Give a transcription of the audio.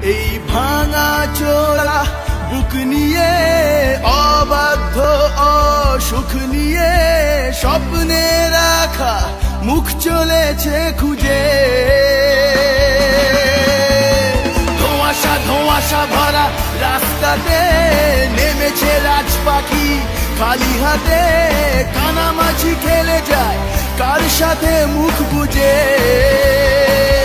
এই ভাঙা চোরা বুক নিয়ে অবাধ্য অসুখ নিয়ে স্বপ্নে রাখা মুখ চলেছে খুঁজে। ধোঁয়াশা ধোঁয়াশা ভরা রাস্তাতে নেমেছে রাজ পাখি খালি হাতে, কানামাছি খেলে যায় কার সাথে মুখ বুজে।